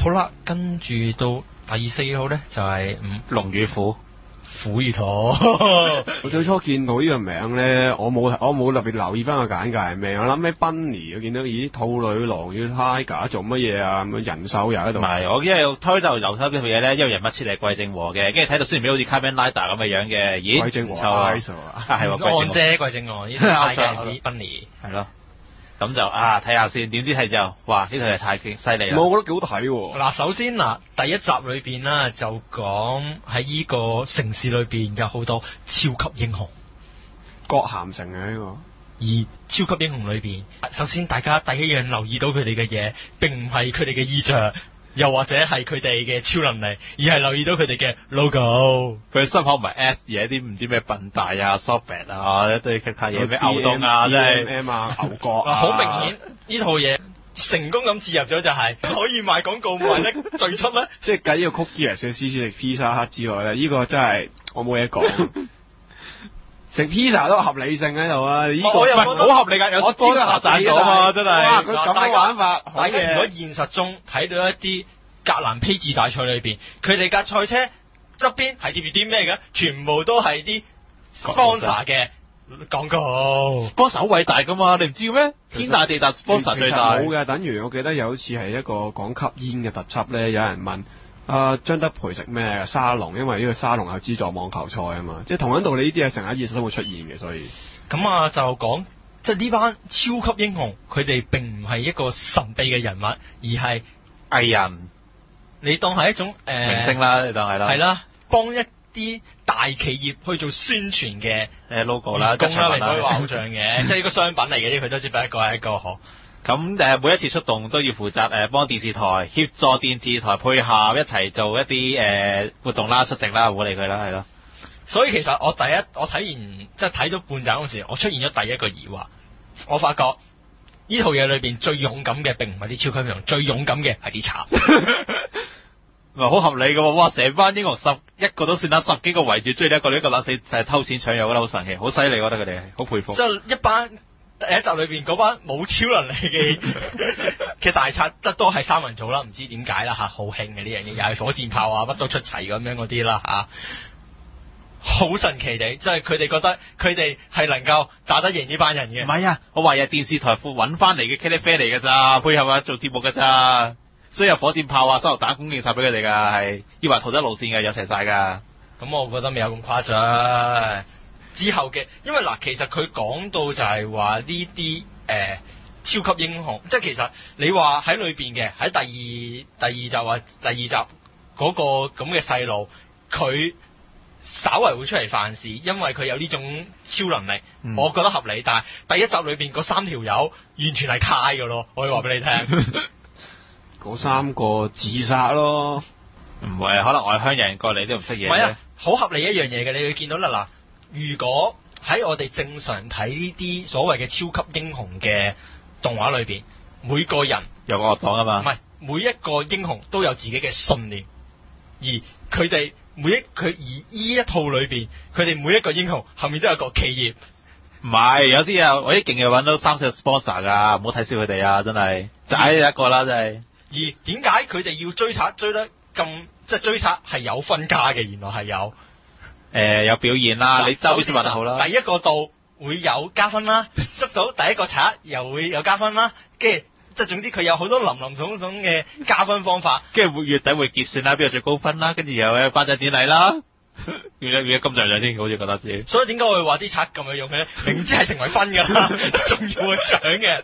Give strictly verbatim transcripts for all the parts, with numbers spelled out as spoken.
好啦，跟住到第四號咧就係、是、五龍與虎。 虎與兔。 我最初見到呢個名咧，我冇我冇特別留意翻個簡介係咩，我諗起 Bunny， 我見到咦兔女郎與 Tiger 做乜嘢啊？咁樣人獸又喺度。 唔係，我因為推就由頭呢套嘢咧，因為人物設定係貴正和嘅，跟住睇到雖然表好似 Kamen Rider 咁嘅樣嘅，咦？ 貴正和唔錯啊， 係係喎， 安姐貴正和，呢套太嘅 Bunny。 係咯。咁就啊睇下先，點知係就哇呢套嘢太勁犀利啦！ 我覺得幾好睇喎。 嗱，首先嗱，第一集裏邊啦，就講喺呢個城市裏邊有好多超級英雄， 葛咸城嘅呢個。 而超級英雄裏邊，首先大家第一樣留意到佢哋嘅嘢，並唔係佢哋嘅衣着，又或者係佢哋嘅超能力，而係留意到佢哋嘅 logo。 佢心口唔係 S，而係啲唔知咩笨大啊、soft 啊一堆其他嘢，咩牛洞啊，真係 M 啊、牛角啊。 好明顯呢套嘢成功咁置入咗，就係可以賣廣告賣得最出咧。 即係計呢個 Cookie 嘅 C C 食披薩克之外咧，呢、這個真係我冇嘢講。食披薩都合理性喺度啊！呢、這個我又覺得好合理㗎，有我知道賺到啊，真係。 哇！佢咁嘅玩法， 大家如果現實中睇到一啲格蘭披治大賽裏邊，佢哋架賽車側邊係貼住啲咩嘅？全部都係啲 sponsor 嘅廣告。 sponsor 好偉大㗎嘛，你唔知嘅咩？天大地大 sponsor 最大。 冇嘅，等於我記得有一次係一個講吸煙嘅特輯咧，有人問。啊，張德培食咩沙龍？因為呢個沙龍係資助網球賽啊嘛，即係同樣道理，呢啲係成日喺現實生活出現嘅，所以咁啊就講即係呢班超級英雄，佢哋並唔係一個神秘嘅人物，而係藝人， 你當係一種誒、呃、 明星啦，你當係啦， 係啦，幫一啲大企業去做宣傳嘅誒 logo 啦， 工啦，你唔可以話偶像嘅，即係呢個商品嚟嘅，佢都只不過係一個可。 咁誒每一次出動都要負責誒幫電視台協助電視台配合一齊做一啲誒活動啦、出席啦，唔好理佢啦，係咯。 所以其實我第一我睇完即係睇到半集嗰時，我出現咗第一個疑惑，我發覺呢套嘢裏邊最勇敢嘅並唔係啲超級英雄，最勇敢嘅係啲賊。 唔係好合理嘅喎，哇！成班英雄十一個都算啦，十幾個圍住追你一個，你一個撚死就係偷錢搶嘢，我覺得好神奇，好犀利，我覺得佢哋好佩服。 即係一班。第一集裏邊嗰班冇超能力嘅嘅大賊，得多係三人組啦，唔知點解啦嚇，好興嘅呢樣嘢，又係火箭炮啊，乜都出齊咁樣嗰啲啦嚇，好神奇地，即係佢哋覺得佢哋係能夠打得贏呢班人嘅。唔係啊，我話係電視台副揾翻嚟嘅茄喱啡嚟㗎咋，配合啊做節目㗎咋，所以有火箭炮啊、手榴彈供應晒俾佢哋㗎，係以為逃得路線嘅有齊晒㗎。 咁我覺得未有咁誇張。之後嘅，因為嗱，其實佢講到就係話呢啲誒超級英雄，即係其實你話喺裏邊嘅，喺第二第二集或第二集嗰個咁嘅細路，佢稍為會出嚟犯事，因為佢有呢種超能力，嗯、我覺得合理。但係第一集裏邊嗰三條友完全係卡㗎咯，我可以話俾你聽。 嗰三個自殺咯， 唔係，可能外鄉人過嚟都唔識嘢。 唔係啊，好合理一樣嘢嘅，你會見到啦嗱。如果喺我哋正常睇呢啲所謂嘅超級英雄嘅動畫裏邊，每個人有個惡黨啊嘛， 唔係每一個英雄都有自己嘅信念，而佢哋每一佢而呢一套裏邊，佢哋每一個英雄後面都有個企業。 唔係，有啲啊，我啲勁嘅揾到三四個 sponsor 㗎，唔好睇小佢哋啊！真係仔一個啦，真係。 而點解佢哋要追賊追得咁？即係追賊係有分家嘅，原來係有。 誒、呃、有表現啦，你周先問得好啦。 第一個度會有加分啦，捉到第一個賊又會有加分啦，跟住即係總之佢有好多林林總總嘅加分方法。 跟住月底會結算啦，邊個最高分啦，跟住又有頒獎典禮啦，要咗要咗金像獎添，好似覺得自己。 所以點解我會話啲賊咁樣用佢咧？明知係成為分㗎啦，仲要去獎嘅。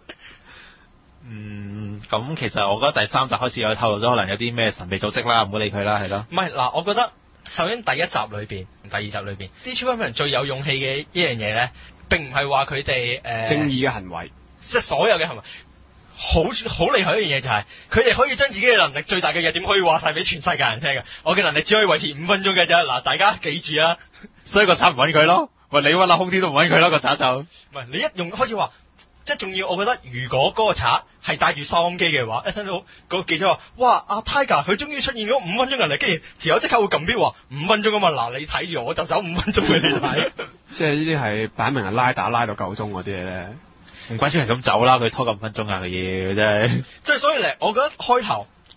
嗯，咁其實我覺得第三集開始有透露咗，可能有啲咩神秘組織啦，唔好理佢啦，係咯。 唔係嗱，我覺得。首先第一集裏邊，第二集裏邊，啲超級英雄最有勇氣嘅一樣嘢咧，並唔係話佢哋誒正義嘅行為， 即係所有嘅行為，好好厲害一樣嘢就係佢哋可以將自己嘅能力最大嘅弱點可以話晒俾全世界人聽嘅。我嘅能力只可以維持五分鐘嘅啫。嗱，大家記住啊！ 所以個賊唔揾佢咯，喂，你揾下空天都唔揾佢咯，個賊就唔係你一用開始話。即係仲要，我覺得如果嗰個賊係帶住收音機嘅話，一聽到嗰個記者話：哇，阿 Tiger 佢終於出現咗五分鐘能力，跟住條友即刻會撳錶話五分鐘啊嘛！嗱，你睇住我就走五分鐘俾你睇。 即係呢啲係擺明係拉打拉到夠鐘嗰啲嘢咧， 唔怪之係咁走啦，佢拖咁五分鐘啊，佢要真係。 即係所以咧，我覺得開頭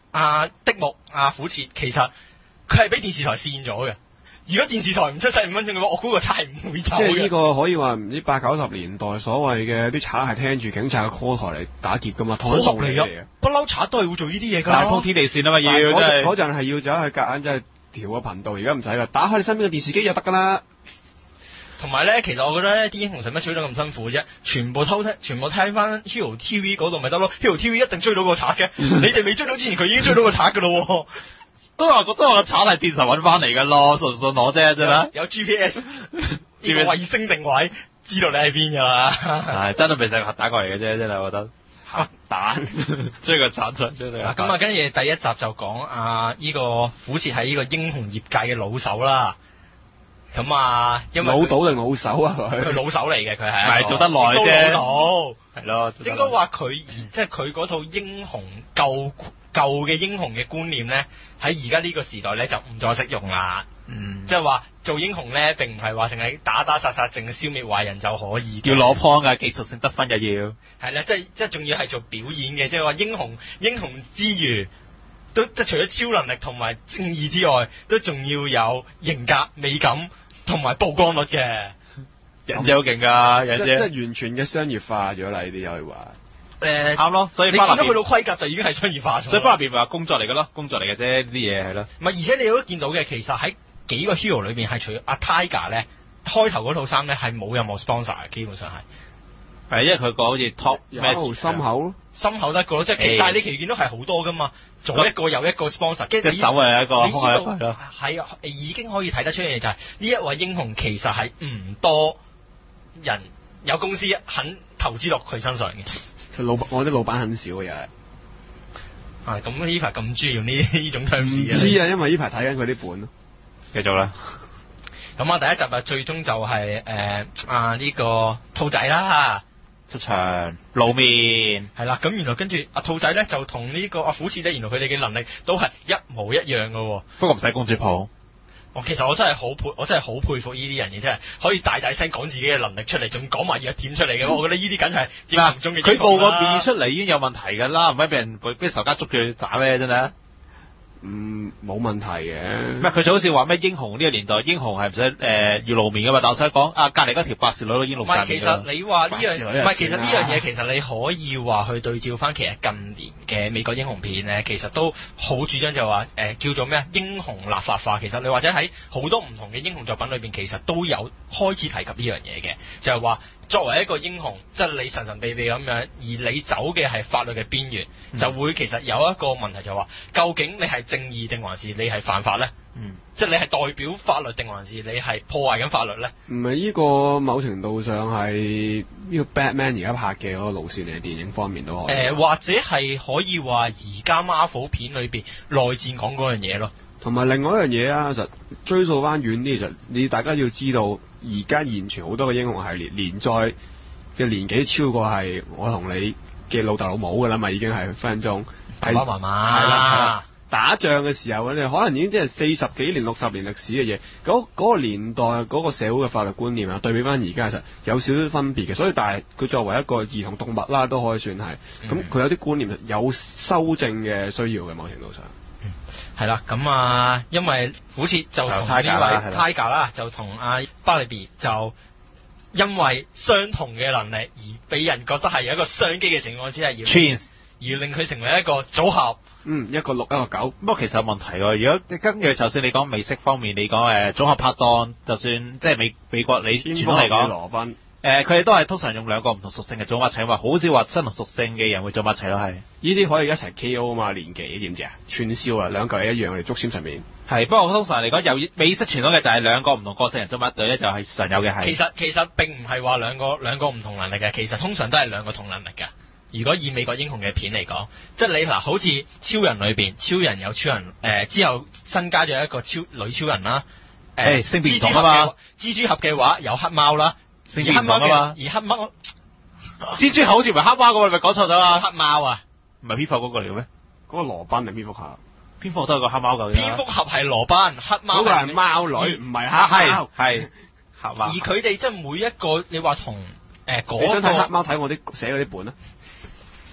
阿的木阿虎徹其實佢係俾電視台跣咗嘅。如果電視台唔出世五分鐘嘅話，我估個賊係唔會走嘅。 即係呢個可以話唔知八九十年代所謂嘅啲賊係聽住警察嘅 call 台嚟打劫噶嘛，同一道理嚟嘅。 不嬲賊都係會做呢啲嘢㗎。 打通天地線啊嘛，要真嗰係嗰陣係要走去夾硬真係調個頻道，而家唔使啦，打開你身邊嘅電視機就得㗎啦。 同埋咧，其實我覺得咧，啲英雄使乜追得咁辛苦啫？全部偷聽，全部聽翻 Hero T V 嗰度咪得咯。Hero T V 一定追到個賊嘅，你哋未追到之前，佢已經追到個賊㗎咯。 都話覺得我個賊係電神揾翻嚟㗎咯，信唔信我啫，真係。 有 G P S， 呢個衛星定位，知道你喺邊㗎啦。 係真係未使核打過嚟嘅啫，真係我覺得。核彈追個賊出追到。 咁啊，跟住第一集就講啊，呢個虎徹係呢個英雄業界嘅老手啦。咁啊，因為老賭定老手啊佢？ 佢老手嚟嘅，佢係。 唔係做得耐啫。 老賭。 係咯。 應該話佢，即係佢嗰套英雄舊舊嘅英雄嘅觀念咧，喺而家呢個時代咧就唔再適用啦。 嗯。 即係話做英雄咧，並唔係話淨係打打殺殺，淨係消滅壞人就可以。 要攞 point 㗎，技術性得分又要。 係啦，即係即係仲要係做表演嘅，即係話英雄英雄之餘，都即係除咗超能力同埋正義之外，都仲要有型格、美感同埋曝光率嘅。 人姐好勁㗎，人姐。 即係完全嘅商業化咗啦，呢啲可以話。 誒啱咯，所以你見到去到盔甲就已經係商業化咗。 所以巴入邊話工作嚟㗎咯，工作嚟嘅啫，呢啲嘢係咯。 唔係，而且你都見到嘅，其實喺幾個 hero 裏邊係除咗阿 Tiger 咧，開頭嗰套衫咧係冇任何 sponsor 嘅，基本上係。 係因為佢個好似 top 咩心口咯， 心口得個咯，即係其但係你其實見到係好多㗎嘛，左一個右一個 sponsor，即係手係一個， 你呢度係已經可以睇得出嘅嘢就係呢一位英雄其實係唔多人有公司肯投資落佢身上嘅。 佢老我啲老闆很少嘅又係。 啊，咁呢排咁中意用呢呢種 terms 唔知啊，因為呢排睇緊佢啲本咯。 繼續啦。 咁啊，第一集啊，最終就係誒啊呢個兔仔啦。 出場露面係啦，咁原來跟住阿兔仔咧就同呢個阿虎徹咧，原來佢哋嘅能力都係一模一樣嘅喎。 不過唔使公主抱。 我其實我真係好佩，我真係好佩服呢啲人嘅，真係可以大大聲講自己嘅能力出嚟，仲講埋弱點出嚟嘅。我覺得呢啲梗係英雄中嘅英雄啦。 佢報個面出嚟已經有問題㗎啦，唔係俾人俾仇家捉佢打咩真係？ 嗯，冇問題嘅。 唔係佢就好似話咩英雄呢個年代，英雄係唔使誒要露面㗎嘛？但我想講啊，隔離嗰條白士女都已經露晒面㗎。唔係， 其實你話呢樣唔係，其實呢樣嘢其實你可以話去對照翻，其實近年嘅美國英雄片咧，其實都好主張就話誒、呃、叫做咩啊英雄立法化。其實你或者喺好多唔同嘅英雄作品裏邊，其實都有開始提及呢樣嘢嘅，就係話作為一個英雄，即係你神神秘秘咁樣，而你走嘅係法律嘅邊緣，嗯、就會其實有一個問題就係話，究竟你係正義定還是你係犯法咧？嗯，即係你係代表法律定還是你係破壞緊法律咧？ 唔係呢個某程度上係呢個 Batman 而家拍嘅嗰個路線嚟，電影方面都可以。 誒、呃，或者係可以話而家 Marvel 片裏邊內戰講嗰樣嘢咯。 同埋另外一樣嘢啊，其實追溯翻遠啲，其實你大家要知道，而家現存好多嘅英雄系列連載嘅年紀超過係我同你嘅老豆老母㗎啦嘛，已經係分分鐘爸爸媽媽係啦，打仗嘅時候，你可能已經即係四十幾年、六十年歷史嘅嘢，嗰、嗰個年代嗰、嗰個社會嘅法律觀念啊，對比翻而家其實有少少分別嘅，所以但係佢作為一個兒童動物啦，都可以算係，咁佢、嗯、有啲觀念有修正嘅需要嘅，某程度上。 嗯，係啦，咁啊，因為虎徹就同呢位 Tiger 啦，就同阿巴里比就因為相同嘅能力而俾人覺得係有一個商機嘅情況之下，要 Twins 而令佢成為一個組合。 嗯，一個六一個九。 不過其實有問題喎，如果跟住就算你講美式方面，你講誒組合拍檔，就算即係美美國你傳統嚟講，羅賓誒佢哋都係通常用兩個唔同屬性嘅組埋一齊，話好少話相同屬性嘅人會組埋一齊咯，係。 呢啲可以一齊 K O 啊嘛，年紀知唔知啊？串燒啊，兩嚿係一樣，我哋竹籤上面。 係，不過通常嚟講，有美式傳統嘅就係兩個唔同個性人組埋一隊咧，就係常有嘅係。 其實其實並唔係話兩個兩個唔同能力嘅，其實通常都係兩個同能力嘅。如果以美國英雄嘅片嚟講，即係你嗱，好似超人裏邊，超人有超人誒、呃，之後新加咗一個超女超人啦。誒、呃， 性別唔同啊嘛。 蜘蛛俠嘅話有黑貓啦， 性別唔同啊嘛。 而黑貓， 蜘蛛俠好似唔係黑貓嘅，你咪講錯咗啊？ 黑貓啊， 唔係蝙蝠嗰個嚟嘅咩？ 嗰個羅賓定蝙蝠俠？ 蝙蝠都係個黑貓㗎。 蝙蝠俠係羅賓，黑貓嗰個係貓女，唔係黑貓。 係黑貓。 而佢哋即係每一個，你話同誒嗰個。 你想睇黑貓睇我啲寫嗰啲本啊？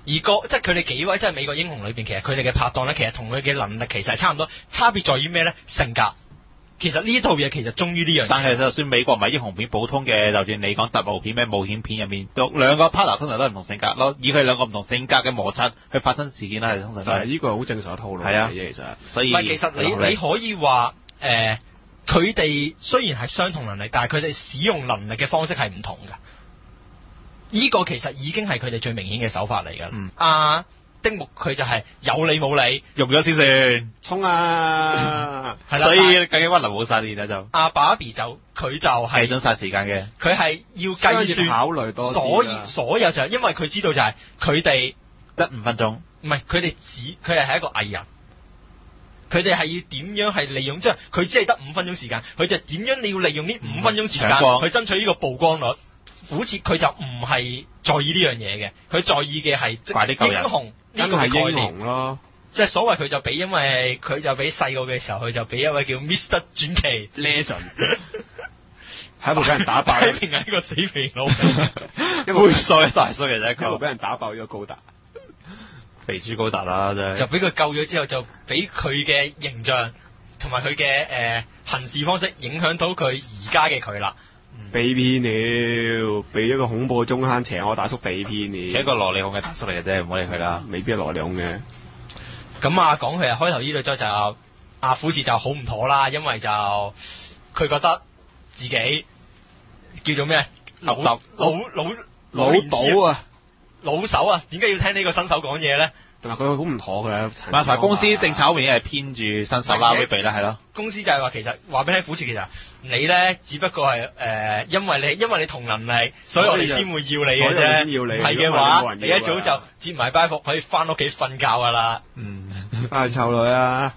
而個即係佢哋幾位即係美國英雄裏邊，其實佢哋嘅拍檔咧，其實同佢嘅能力其實係差唔多，差別在於咩咧？性格。其實呢套嘢其實忠於呢樣嘢。 但係就算美國唔係英雄片，普通嘅就算你講特務片咩冒險片入面，都兩個 partner 通常都係唔同性格咯，以佢兩個唔同性格嘅摩擦去發生事件啦，係通常都係。 呢個係好正常嘅套路嚟嘅，其實。所以唔係，其實你你可以話誒，佢哋雖然係相同能力，但係佢哋使用能力嘅方式係唔同㗎。呢個其實已經係佢哋最明顯嘅手法嚟㗎。嗯。啊丁木佢就係有理冇理， 用咗先算， 衝啊！ 係啦，所以究竟溫流冇晒練啊就。 阿爸比就佢就係計咗晒時間嘅， 佢係要計算考慮多啲， 所以所有就係因為佢知道就係佢哋得五分鐘， 唔係佢哋只佢係係一個藝人，佢哋係要點樣係利用，即係佢只係得五分鐘時間，佢就點樣你要利用呢五分鐘時間去爭取呢個曝光率。虎徹佢就唔係在意呢樣嘢嘅，佢在意嘅係英雄。呢個係英雄咯，即係所謂佢就俾，因為佢就俾細個嘅時候，佢就俾一位叫 Mister 傳奇 Legend 喺一部俾人打爆， 一定係一個死肥佬， 一個猥瑣大叔嘅啫，一部俾人打爆咗高達， 肥豬高達啦，真係就俾佢救咗之後，就俾佢嘅形象同埋佢嘅誒行事方式影響到佢而家嘅佢啦。 被騙了，被一個恐怖嘅中坑邪惡大叔被騙了。 係一個蘿莉控嘅大叔嚟嘅啫，唔好理佢啦。 未必係蘿莉控嘅。 咁啊，講佢啊，開頭呢對咗就阿虎徹就好唔妥啦，因為就佢覺得自己叫做咩老老老老老賭啊， 老手啊，點解要聽呢個新手講嘢咧？ 同埋佢好唔妥嘅。 麻煩公司政策方面係偏住新手啦，會避啦，係咯。 公司就係話其實話俾你聽，虎徹其實你咧只不過係誒、呃，因為你因為你同能力，所以我哋先會要你嘅啫。要你係嘅話，你一早就接埋班服，可以翻屋企瞓覺噶啦。 嗯，翻去湊女啊！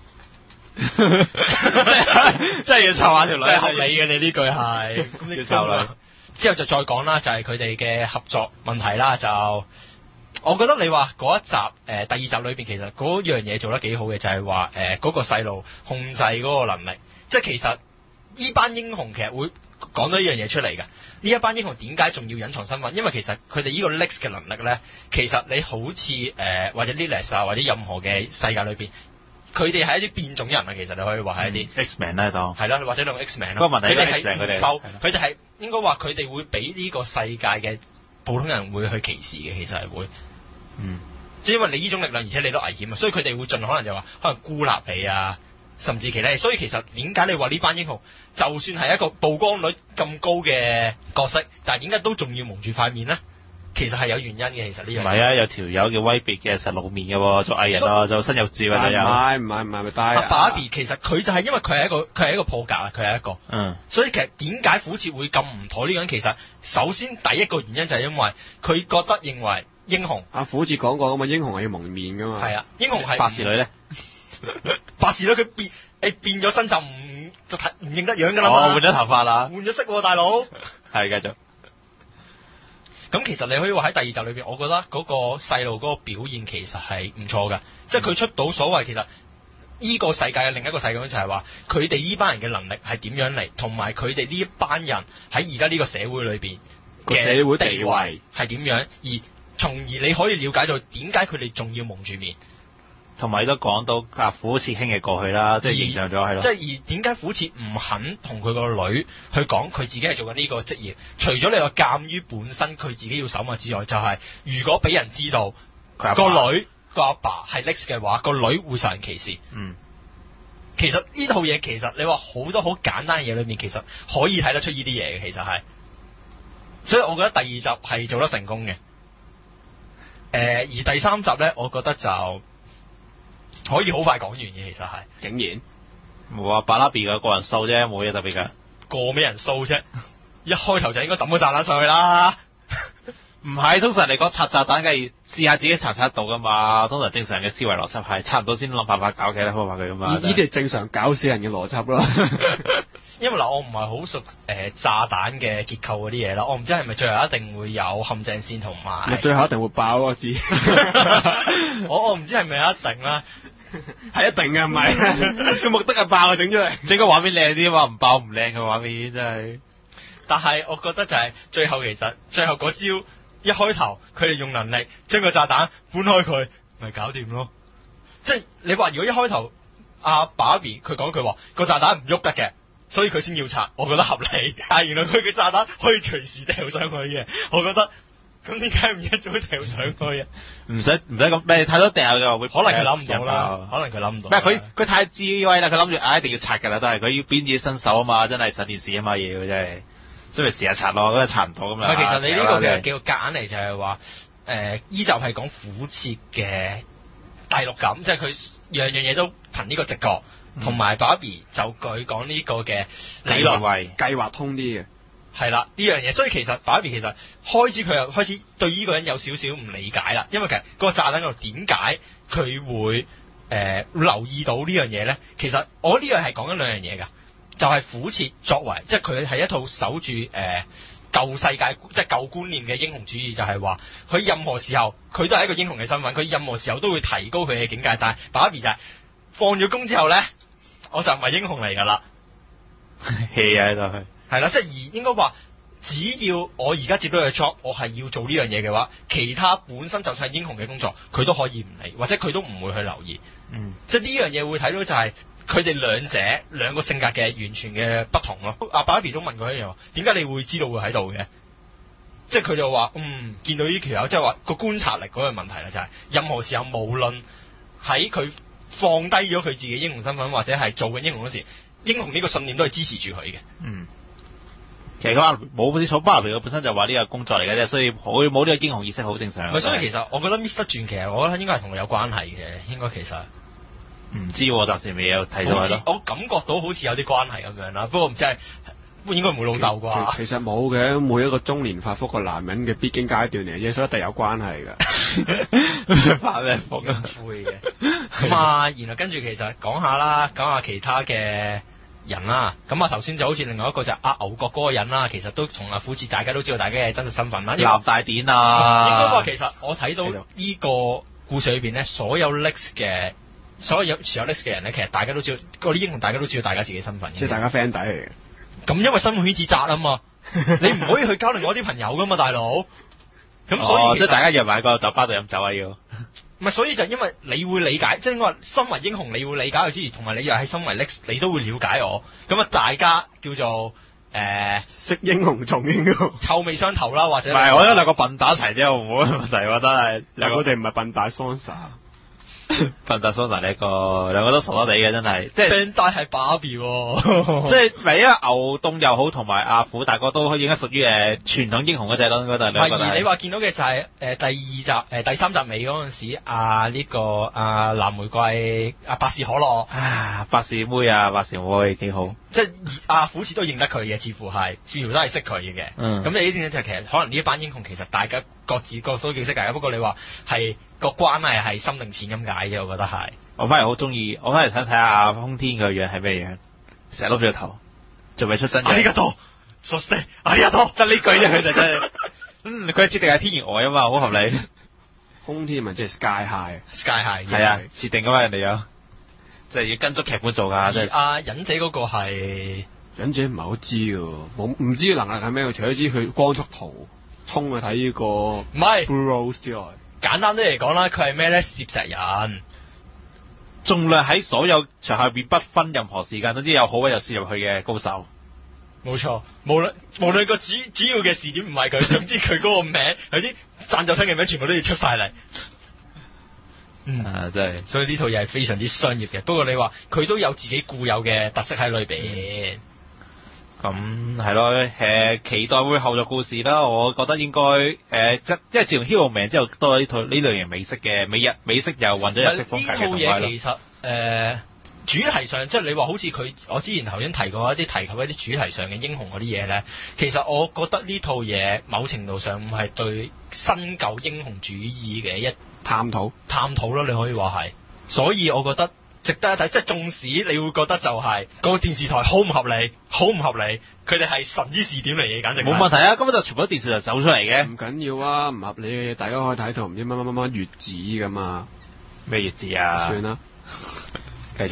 真係要湊下條女，係合理嘅。你呢句係咁要湊女。之後就再講啦，就係佢哋嘅合作問題啦。就我覺得你話嗰一集誒、呃、第二集裏邊，其實嗰樣嘢做得幾好嘅，就係話誒嗰個細路控制嗰個能力，即係其實呢班英雄其實會講到呢樣嘢出嚟㗎。呢一班英雄點解仲要隱藏身份？因為其實佢哋呢個 Lex 嘅能力咧，其實你好似誒、呃、或者 Lilas 啊，或者任何嘅世界裏邊，佢哋係一啲變種人啊。其實你可以話係一啲 X-Men 咧，當係啦，或者兩個 X-Men 啦。 不過問題佢哋係佢哋受，佢哋係應該話佢哋會俾呢個世界嘅普通人會去歧視嘅，其實係會。嗯，即係因為你呢種力量，而且你都危險啊，所以佢哋會盡可能就話可能孤立你啊，甚至其他嘢。所以其實點解你話呢班英雄，就算係一個曝光率咁高嘅角色，但係點解都仲要蒙住塊面咧？其實係有原因嘅。其實呢樣嘢唔係啊，有條友叫威別嘅實露面嘅喎，做藝人啊，就新有志啊，有。 唔係唔係唔係咪帶阿爸比其實佢就係因為佢係一個佢係一個破格啊，佢係一個。嗯。所以其實點解虎徹會咁唔妥呢個人？其實首先第一個原因就係因為佢覺得認為。英雄阿虎徹講過噶嘛，英雄係要蒙面噶嘛。 係啊，英雄係白侍女咧， 白侍女佢變誒變咗身就唔就睇唔認得樣噶啦嘛。 哦，換咗頭髮啦， 換咗色喎，大佬。 係繼續。 咁其實你可以話喺第二集裏邊，我覺得嗰個細路嗰個表現其實係唔錯噶，即係佢出到所謂其實呢個世界嘅另一個世界就係話，佢哋呢班人嘅能力係點樣嚟，同埋佢哋呢一班人喺而家呢個社會裏邊嘅社會地位係點樣，而從而你可以了解到點解佢哋仲要蒙住面， 同埋都講到阿虎徹兄嘅過去啦，即係形象咗係咯。 即係而點解虎徹唔肯同佢個女去講佢自己係做緊呢個職業？除咗你話鑑於本身佢自己要守密之外，就係、是、如果俾人知道佢個女個阿爸係 Lex 嘅話，個女會受人歧視。嗯，其實呢套嘢其實你話好多好簡單嘅嘢裏面，其實可以睇得出呢啲嘢嘅，其實係。所以我覺得第二集係做得成功嘅。誒、呃，而第三集咧，我覺得就可以好快講完嘅，其實係。竟然冇啊，巴拉比嘅個人數啫，冇嘢特別嘅。 個咩人數啫？一開頭就應該抌個炸彈上去啦。 唔係，通常嚟講拆炸彈梗係試下自己拆唔拆得到噶嘛。通常正常嘅思維邏輯係拆唔到先諗辦法搞其他方法佢噶嘛。 呢啲係正常搞死人嘅邏輯咯。 因為嗱，我唔係好熟誒、呃、炸彈嘅結構嗰啲嘢啦，我唔知係咪最後一定會有陷阱線同埋。 最後一定會爆我知。 我我唔知係咪一定啦， 係一定嘅，唔係。個目的係爆啊，整出嚟。 整個畫面靚啲嘛，唔爆唔靚嘅畫面真係。 但係我覺得就係最後其實最後嗰招一開頭佢哋用能力將個炸彈搬開佢，咪搞掂咯。即係你話如果一開頭阿爸比佢講句話個炸彈唔喐得嘅，所以佢先要拆，我覺得合理。但係原來佢嘅炸彈可以隨時掉上去嘅，我覺得咁點解唔一早掉上去啊？ 唔使唔使咁，你睇到掉嘅會可能佢諗唔到啦，可能佢諗唔到。 唔係佢佢太智慧啦，佢諗住啊一定要拆㗎啦，都係佢要鞭自己身手啊嘛，真係上電視啊嘛要真係，所以咪試下拆咯，咁啊拆唔到咁樣。 其實你呢個嘅叫夾硬嚟就係話誒依集係講苦切嘅第六感，即係佢樣樣嘢都憑呢個直覺，同埋爸比就佢講呢個嘅理論計劃通啲嘅。 係啦，呢樣嘢，所以其實爸比其實開始佢又開始對呢個人有少少唔理解啦，因為其實個炸彈嗰度點解佢會誒、呃、留意到呢樣嘢咧？其實我呢樣係講緊兩樣嘢㗎，就係、是、苦切作為，即係佢係一套守住誒、呃、舊世界即係舊觀念嘅英雄主義，就係話佢任何時候佢都係一個英雄嘅身份，佢任何時候都會提高佢嘅境界，但係爸比就係放咗工之後咧，我就唔係英雄嚟㗎啦， 氣喺度佢。 係啦，即係而應該話，只要我而家接到嘅 job，我係要做呢樣嘢嘅話，其他本身就算係英雄嘅工作，佢都可以唔理，或者佢都唔會去留意。嗯，即係呢樣嘢會睇到就係佢哋兩者兩個性格嘅完全嘅不同咯。阿爸比都問過一樣，點解你會知道會喺度嘅？即係佢就話，嗯，見到呢條友，即係話個觀察力嗰個問題啦，就係、是、任何時候無論喺佢放低咗佢自己英雄身份，或者係做緊英雄嗰時，英雄呢個信念都係支持住佢嘅。嗯。 其實佢冇啲草巴比佢本身就話呢個工作嚟嘅啫，所以佢冇呢個英雄意識好正常。 咪所以其實我覺得 Mister 傳奇，我覺得應該係同佢有關係嘅，應該其實唔知喎，暫時未有睇到咯。 我感覺到好似有啲關係咁樣啦，不過唔知係應該唔會老豆啩。 其實冇嘅，每一個中年發福嘅男人嘅必經階段嚟嘅，所以一定有關係㗎。 發咩福啊？會嘅。咁啊，然後跟住其實講下啦，講下其他嘅人啦，咁啊頭先就好似另外一個就阿牛角嗰個人啦，其實都同阿苦切大家都知道大家嘅真實身份啦。 立大典啊！ 應該話其實我睇到呢個故事裏邊咧，所有 Lex 嘅所有有持有 Lex 嘅人咧，其實大家都知道嗰啲英雄，大家都知道大家自己身份嘅。 即係大家 friend 底嚟嘅。 咁因為生活圈子窄啊嘛，你唔可以去交另外啲朋友噶嘛，大佬。咁所以、 哦、即係大家約埋個酒吧度飲酒啊要。 唔係，所以就因為你會理解，即係我話身為英雄，你會理解佢之餘，同埋你又係身為 Lex，你都會了解我。咁啊，大家叫做誒識英雄重英雄， 臭味相投啦，或者唔係，我覺得兩個笨打一齊啫，冇乜問題。我覺得係， 兩個我哋唔係笨大 sponsor。 笨達桑拿呢個兩個都傻傻地嘅，真係即係笨大係爸比喎， 即係咪因為牛洞又好，同埋阿虎大哥都應該屬於誒傳統英雄嗰隻咯，應該都係兩個。 而你話見到嘅就係、是、誒、呃、第二集誒、呃、第三集尾嗰陣時，阿、啊、呢、這個阿藍、啊、玫瑰阿、啊、百事可樂啊，百事妹啊，百事妹幾好， 即係阿虎似都認得佢嘅，似乎係似乎都係識佢嘅。嗯，咁你呢啲咧就其實可能呢一班英雄其實大家各自各都幾識嘅，不過你話係。個關係係深定淺咁解啫，我覺得係。 我反而好中意，我反而想睇下空天個樣係咩樣，成日碌住個頭，仲未出真樣。 啊呢個多，索斯啊呢個多， 得呢句啫，佢就真係。嗯，佢嘅設定係天然呆啊嘛，好合理。 空天咪即係 Sky High，Sky High 係啊，設定噶嘛人哋有，即係要跟足劇本做噶。 而阿忍者嗰個係， 忍者唔係好知喎，冇唔知能力係咩，除咗知佢光速圖衝去睇呢個唔係 Blue Rose 之外。 簡單啲嚟講啦，佢係咩咧？攝石人， 盡量喺所有場合邊不分任何時間，總之有好位就攝入去嘅高手。 冇錯，無論無論個主主要嘅視點唔係佢，總之佢嗰個名，佢啲贊助商嘅名全部都要出晒嚟。嗯， 啊，真係， 所以呢套嘢係非常之商業嘅。不過你話佢都有自己固有嘅特色喺裏邊。 咁係咯，誒、呃，期待會後續故事啦。我覺得應該誒、呃，因為自從 Hero Man 之後，多咗呢套呢類型美式嘅美日美式又混咗日式風格嘅動畫咯。 呢套嘢其實誒、呃、主題上，即係你話好似佢，我之前頭先提過一啲提及一啲主題上嘅英雄嗰啲嘢咧，其實我覺得呢套嘢某程度上唔係對新舊英雄主義嘅一探討探討咯，你可以話係。所以我覺得。值得一睇，即係縱使你會覺得就係、是、個電視台好唔合理，好唔合理，佢哋係神之視點嚟嘅，簡直冇問題啊！根本就全部都電視台走出嚟嘅， 唔緊要啊，唔合理嘅嘢大家可以睇到，唔知乜乜乜乜月子噶嘛， 咩月子啊？ 算啦， 繼續啦。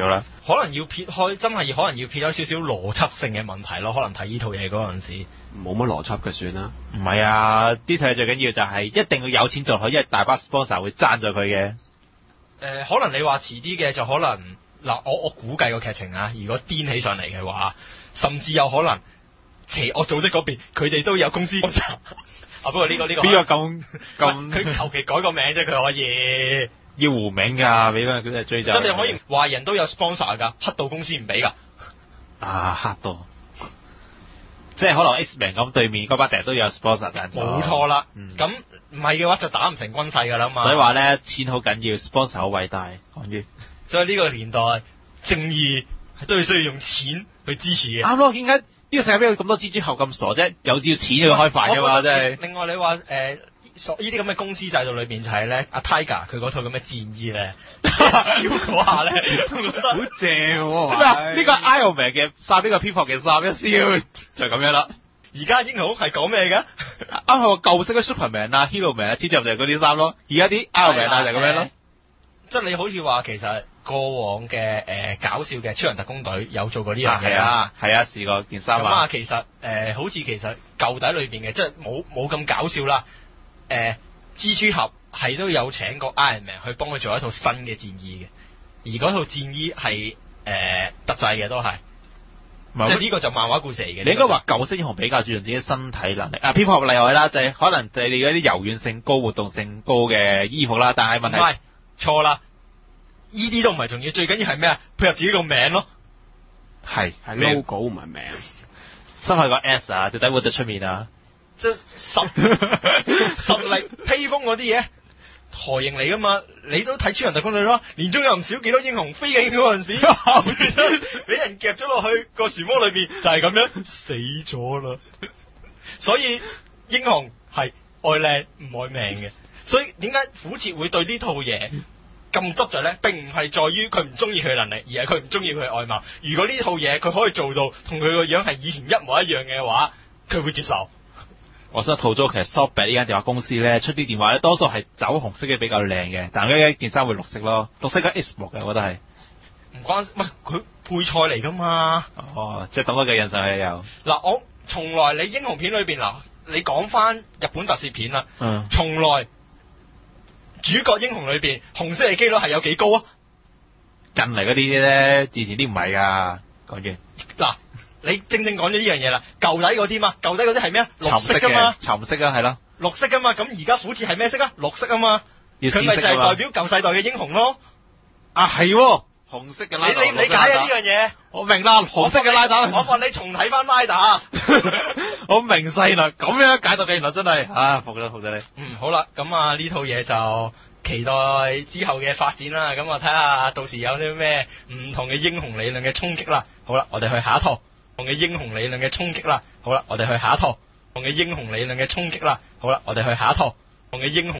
可能要撇開，真係可能要撇開少少邏輯性嘅問題咯。可能睇呢套嘢嗰陣時， 冇乜邏輯嘅算啦。 唔係啊，呢套嘢最緊要就係一定要有錢做佢，因為大把 sponsor 會爭咗佢嘅。誒、 呃，可能你話遲啲嘅就可能嗱，我我估計個劇情啊，如果癲起上嚟嘅話，甚至有可能邪惡組織嗰邊佢哋都有公司 sponsor。啊，不過呢、這個呢、這個邊個咁咁？ 佢求其改個名啫，佢可以。 要胡名㗎，俾翻佢哋追走。 真係可以，壞人都有 sponsor 㗎，黑道公司唔俾㗎。 啊，黑道，即係可能 X-Men 咁對面嗰班成日都有 sponsor 贊助。 冇錯啦，咁唔係嘅話就打唔成軍勢㗎啦嘛。 所以話咧，錢好緊要 ，sponsor 好偉大。講完。 所以呢個年代正義都係需要用錢去支持嘅。 啱咯，點解呢個世界邊有咁多蜘蛛俠咁傻啫？有只要錢就開飯㗎嘛，真係。 另外你話誒。呃所呢啲咁嘅公司制度裏邊就係咧，阿 Tiger 佢嗰套咁嘅戰衣咧，燒嗰下咧， 好正喎！ 呢、這個 Iron Man 嘅衫，呢、這個蝙蝠嘅衫一燒就咁樣啦。 而家英雄係講咩嘅？ 啱係個舊式嘅 Superman 啊、Hero Man 啊、蜘蛛俠就係嗰啲衫咯。而家啲 Iron Man 啊就係咁樣咯。 即係你好似話其實過往嘅誒、呃、搞笑嘅超人特工隊有做過呢樣嘢啊， 係啊，試過件衫啊。 咁啊，其實誒、呃、好似其實舊底裏邊嘅，即係冇冇咁搞笑啦。誒、呃，蜘蛛俠係都有請過 Iron Man 去幫佢做一套新嘅戰衣嘅，而嗰套戰衣係誒特製嘅都係，即係呢個就漫畫故事嚟嘅。 你應該話舊式英雄比較注重自己身體能力，啊，蝙蝠俠例外啦，就係、是、可能就係你嗰啲柔軟性高、活動性高嘅衣服啦，但係問題唔係錯啦，呢啲都唔係重要，最緊要係咩啊？配合自己個名咯， 係係 logo 唔係名， 心係個 S 啊，到底會唔會出面啊？ 即係實實力披風嗰啲嘢，台型嚟噶嘛？你都睇超人特工隊咯，年中有唔少幾多英雄飛緊嗰陣時，俾人夾咗落去個漩渦裏邊，就係、是、咁樣死咗啦。所以英雄係愛靚唔愛命嘅。所以點解虎徹會對呢套嘢咁執着咧？並唔係在於佢唔中意佢嘅能力，而係佢唔中意佢嘅外貌。如果呢套嘢佢可以做到同佢個樣係以前一模一樣嘅話，佢會接受。 我想吐槽其實 Softbank 呢間電話公司咧出啲電話咧，多數係走紅色嘅比較靚嘅，但係一件衫會綠色咯，綠色嘅 X 幕嘅，我覺得係唔關，唔係佢配菜嚟噶嘛。 哦，即係懂得嘅印象係有。嗱， 我從來你英雄片裏邊嗱，你講翻日本特攝片啦， 嗯， 從來主角英雄裏邊紅色嘅機率係有幾高啊？ 近嚟嗰啲咧，之前啲唔係噶，講完嗱。你正正講咗呢樣嘢啦，舊底嗰啲嘛，舊底嗰啲係咩啊？綠色噶嘛， 沉色啊，係咯， 綠色噶嘛，咁而家虎徹係咩色啊？綠色啊嘛，佢咪就係代表舊世代嘅英雄咯。 啊係，紅色嘅拉打， 你你理解啊呢樣嘢？ 我明啦，紅色嘅拉打， 我問你重睇翻拉打， 我明細啦，咁樣解讀嘅原來真係啊，服咗服咗你。 嗯，好啦，咁啊呢套嘢就期待之後嘅發展啦，咁我睇下到時有啲咩唔同嘅英雄理論嘅衝擊啦。好啦，我哋去下一套。同嘅英雄理論嘅衝擊啦，好啦，我哋去下一套。同嘅英雄理論嘅衝擊啦，好啦，我哋去下一套。同嘅英雄。